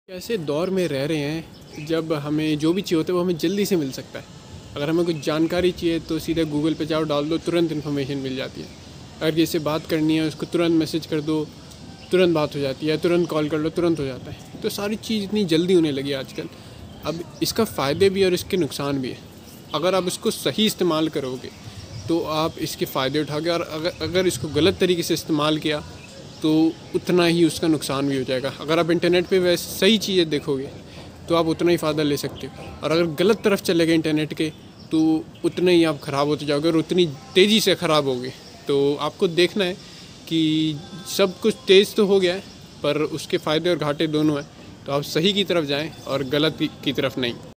ऐसे दौर में रह रहे हैं जब हमें जो भी चाहिए होता है वो हमें जल्दी से मिल सकता है। अगर हमें कुछ जानकारी चाहिए तो सीधे गूगल पे जाओ, डाल दो, तुरंत इन्फॉर्मेशन मिल जाती है। अगर किसी से बात करनी है उसको तुरंत मैसेज कर दो, तुरंत बात हो जाती है, तुरंत कॉल कर लो, तुरंत हो जाता है। तो सारी चीज़ इतनी जल्दी होने लगी है आजकल। अब इसका फ़ायदे भी और इसके नुकसान भी है। अगर आप इसको सही इस्तेमाल करोगे तो आप इसके फ़ायदे उठाओगे, और अगर इसको गलत तरीके से इस्तेमाल किया तो उतना ही उसका नुकसान भी हो जाएगा। अगर आप इंटरनेट पे वैसे सही चीज़ें देखोगे तो आप उतना ही फ़ायदा ले सकते हो, और अगर गलत तरफ चले गए इंटरनेट के तो उतने ही आप ख़राब होते जाओगे और उतनी तेज़ी से ख़राब होगे। तो आपको देखना है कि सब कुछ तेज़ तो हो गया है पर उसके फ़ायदे और घाटे दोनों हैं। तो आप सही की तरफ जाएं और गलत की तरफ नहीं।